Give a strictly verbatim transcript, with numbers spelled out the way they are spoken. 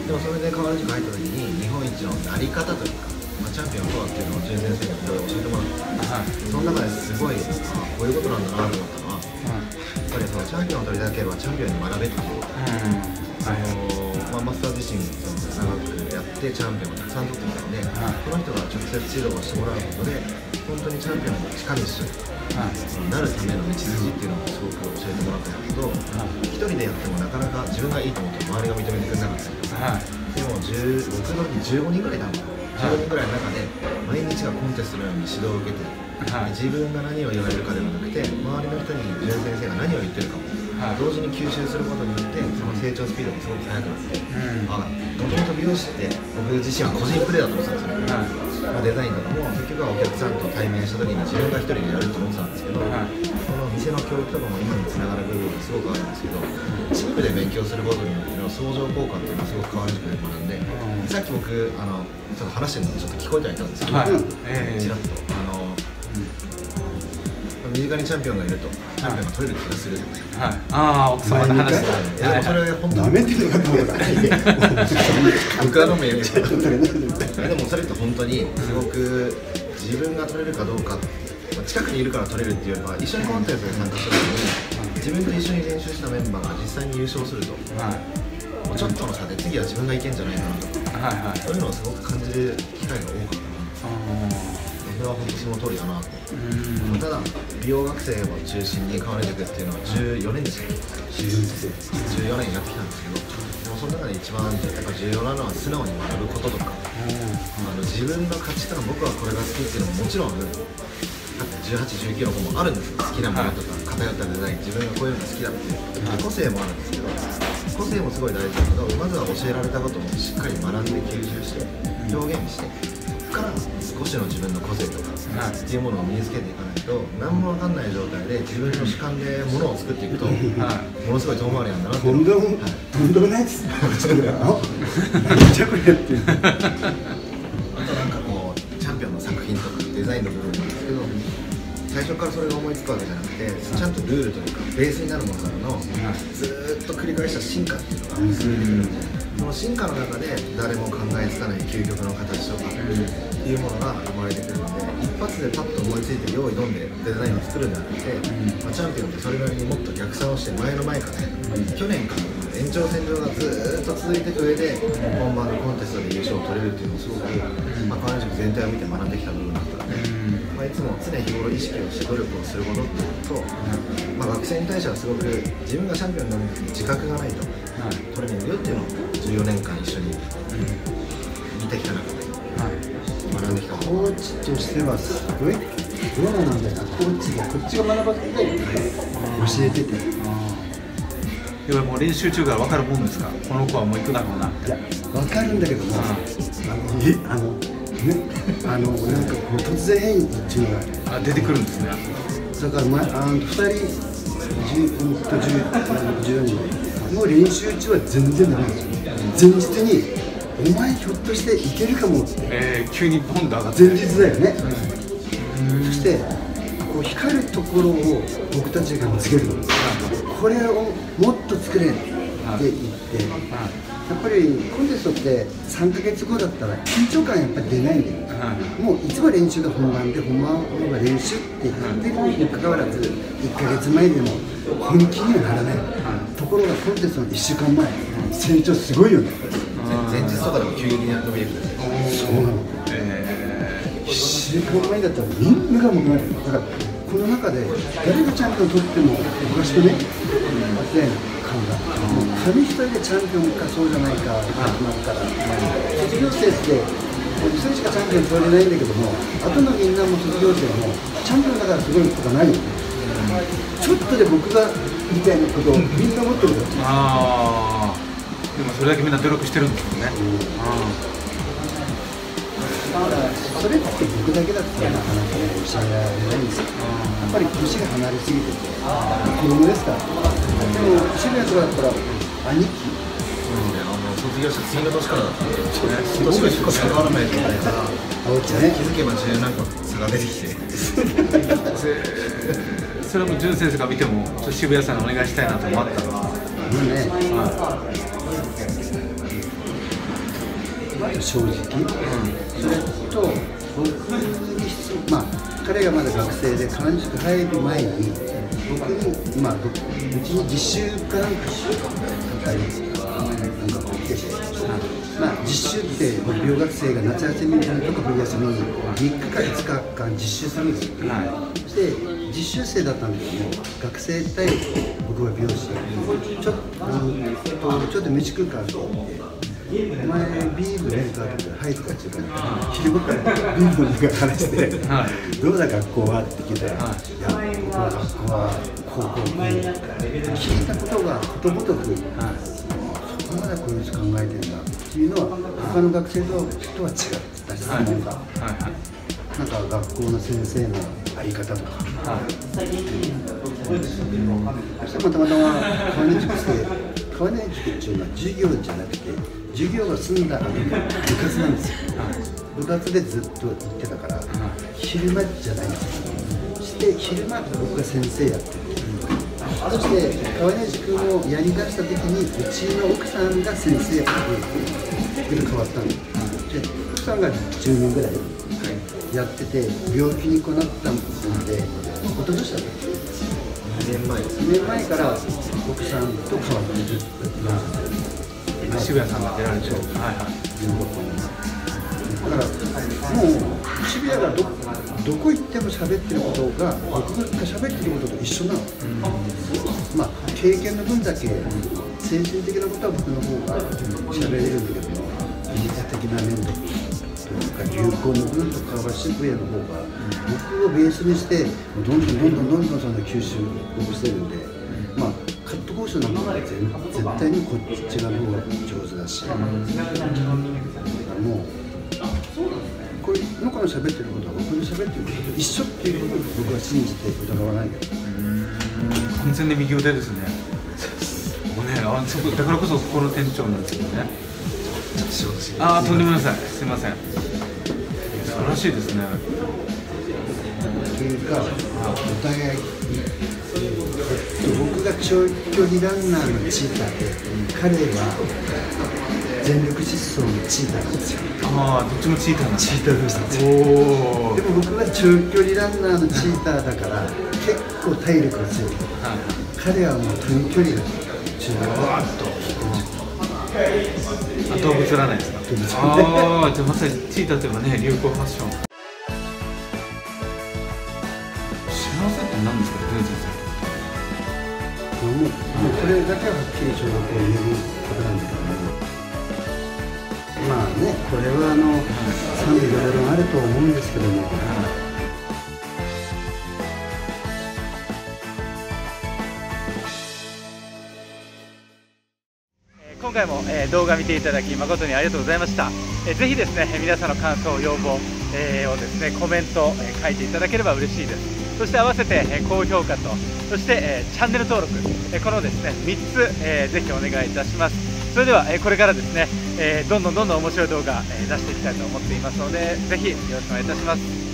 でもそれで川原塾入った時に日本一のなり方というか、まあ、チャンピオンとはっていうのを淳先生にいろいろ教えてもらって、はい、その中ですごいあこういうことなんだなと思ったのは、はい、やっぱりそのチャンピオンを取りたければチャンピオンに学べっていう、うん、あのまあ、マスター自身その長くやってチャンピオンをたくさん取ってきたので、はい、この人が直接指導をしてもらうことで本当にチャンピオンの近道になるための道筋っていうのをすごく教えてもらったんですけど、一人でやってもなかなか自分がいいと思っても周りが認めてくれなかったりとか、はい、でもじゅう僕の時じゅうごにんぐらいだもん、じゅうごにんぐらいの中で毎日がコンテストのように指導を受けて、はい、自分が何を言われるかではなくて周りの人に淳先生が何を言ってるかも、はい、同時に吸収することによってその成長スピードがすごく速くなって、もともと美容師って僕自身は個人プレーだと思ってたんですよ、はい、デザインとかも結局はお客さんと対面した時に自分が一人でやると思ってたんですけど、はい、この店の教育とかも今につながる部分がすごくあるんですけど、チームで勉強することによっての相乗効果っていうのはすごく変わる塾で学んで、うん、さっき僕あのちょっと話してるのちょっと聞こえてはいたんですけど、はい、えー、ちらっとあの、うん、身近にチャンピオンがいるとチャンピオンが取れる気がする、はい、ああ奥様の話で、いやでもそれは本当になめてるかと思うから僕は飲めよでもそれって本当にすごく自分が取れるかどうか、近くにいるから取れるっていうよりは一緒にコンテストに参加した時に自分と一緒に練習したメンバーが実際に優勝すると、はい、ちょっとの差で次は自分がいけんじゃないかなとか、はいはい、そういうのをすごく感じる機会が多かったな。それは本当その通りだなと。ただ美容学生を中心に川根塾っていうのはじゅうよねんでしたっけ、じゅうよねんやってきたんですけど、でもその中で一番やっぱ重要なのは素直に学ぶこととか、あの自分の価値観、僕はこれが好きっていうのももちろんじゅうはち、じゅうきゅうの子もあるんですよ。好きなものとか偏ったデザイン、自分がこういうのが好きだっていう個性もあるんですけど、個性もすごい大事だけど、まずは教えられたこともしっかり学んで吸収して表現して、そこから少しの自分の個性とかっていうものを身につけていかないと、何も分かんない状態で自分の主観でものを作っていくと、ものすごい遠回りなんだなって。とんでもとんでもないです。めっちゃこれやってる。あとなんかこうチャンピオンの作品とかデザインの部分なんですけど、最初からそれが思いつくわけじゃなくて、ちゃんとルールというかベースになるものからのずーっと繰り返した進化っていうのが続いてくるんで、その進化の中で誰も考えつかない究極の形とかっていうものが生まれてくるので、一発でパッと思いついて用意どんでデザインを作るんじゃなくて、まあ、チャンピオンってそれなりにもっと逆算をして前の前からね、去年から延長線上がずーっと続いていく上で本番のコンテストで優勝を取れるっていうのをすごく、まあ、川根塾全体を見て学んできた部分だったので、まあ、いつも常日頃意識をして努力をすることっていうのと、まあ、学生に対してはすごく自分がチャンピオンになる自覚がないと取れないよっていうのをじゅうよねんかん一緒に見てきた中で学んできた。コーチとしてはすごいプロなんだよな。コーチがこっちが学ばせて教えてて、 いやもう練習中から分かるもんですか、この子はもう行くだろうなって。 いや分かるんだけども、あのえあのねあのなんかこう突然変異っていうのがあ出てくるんですね。 だから、ま、あのふたりじゅうにんの練習中は全然ダメですよ。前日にお前ひょっとしていけるかもって、 えー、急にポンと上がって前日だよね、うん、そしてこう光るところを僕たちが見つけるの、これをもっと作れって言って、やっぱりコンテストってさんかげつごだったら緊張感やっぱり出ないんだよ、もういつも練習が本番で本番は練習って言ってるにもかかわらずいっかげつまえでも本気にはならない、ところがコンテストのいっしゅうかんまえ成長すごいよね。前日とかでも急に伸びるんですよ。そうなの、えー、いっしゅうかんまえだったらみんなが求める。だからこの中で誰がチャンピオンを取ってもおかしくね、みたいな感が、もう紙一重でチャンピオンかそうじゃないかが決まるから、卒業生って一人しかチャンピオン取れないんだけども、後のみんなも卒業生もチャンピオンだからすごいとかないよね。ちょっとで僕がみたいなことをみんな思ってるから。 ああ。でもそれだけみんな努力してるんですよね。 それって僕だけだったらなかなかね教えられないんですよ。やっぱり年が離れすぎてて子供ですから。でも渋谷とかだったら兄貴、卒業した次の年からだったんで、年がしか差があらないとないから、気づけばじゅうなんか差が出てきて。 それも淳先生が見ても渋谷さんにお願いしたいなと思ったのは。 ね。 まず正直、それと僕に質問、まあ彼がまだ学生で川西塾入る前に僕に、まあ、僕うちに実習かなんかかかりますなんかこう来てて、まあ実習って僕留学生が夏休みとか冬休みにみっかかいつかかん実習するんですよ、はい、そして実習生だったんですけども学生対僕は美容師ちょっと、うん、ちょっと飯食うからって言ってお前ビールねえかって入るかって言うから昼間からビールの中話して、はい、どうだ学校はって聞いたら、はい、いや僕は学校は高校に聞いたことがことごとく、はい、そこまでこいつ考えてんだっていうのは他の学生ととは違った質問が、はいはいはい、なんか学校の先生のあり方とか、はい、うん、そしてたまたま川根塾生川根塾っていうのは授業じゃなくて授業が済んだ後の部活なんですよ、はい、部活でずっと行ってたから、はい、昼間じゃないんですよ。そして昼間僕が先生やってて、うん、そして川根塾をやりだした時にうちの奥さんが先生やってて変わったんです、はい、で奥さんがじゅうねんぐらいやってて病気にこなったのでおととしだったにねんまえにねんまえから奥さんと変わってずっとやってます渋谷さんが出られてる、はいはい、 だからもう渋谷が ど, どこ行っても喋ってることが僕が喋ってることと一緒なの、うん、まあ経験の分だけ精神的なことは僕の方が喋れるんだけども技術的な面とか流行の分とかは渋谷の方が僕をベースにしてどんどんどんどんどんどんその吸収をしてるんで、まあカット講習なんかは絶対にこっち側の方が上手だし、だからもうこういうのこの喋ってることは僕の喋ってることと一緒っていうことを僕は信じて疑わないけど、 完全に右腕ですね。もうね、あそこだからこそそこの店長なんですよね。ああ、とんでもないです。すみません。素晴らしいですね。 というか、お互い僕が長距離ランナーのチーターで、彼は全力疾走のチーターなんですよ。 ああ、どっちもチーターなんです。 チーター同士なんですよ。おでも僕は長距離ランナーのチーターだから結構体力が強い。はい、彼はもう短距離が中ワーッと。あ、動物占いですか。ああ、じゃあまさにチーターというのはね、流行ファッション。幸せって何ですか、ね、先生。 もう、もうこれだけははっきり小学校言えることなんだけども、まあね、これはあの、はい、賛否両論あると思うんですけども、はい、 今回も、えー、動画見ていただき誠にありがとうございました。えー、ぜひですね、皆さんの感想、要望、えー、をですね、コメント、えー、書いていただければ嬉しいです。そして合わせて、えー、高評価と、そして、えー、チャンネル登録、えー、このですね、みっつ、えー、ぜひお願いいたします。それでは、えー、これからですね、えー、どんどんどんどん面白い動画、えー、出していきたいと思っていますので、ぜひよろしくお願いいたします。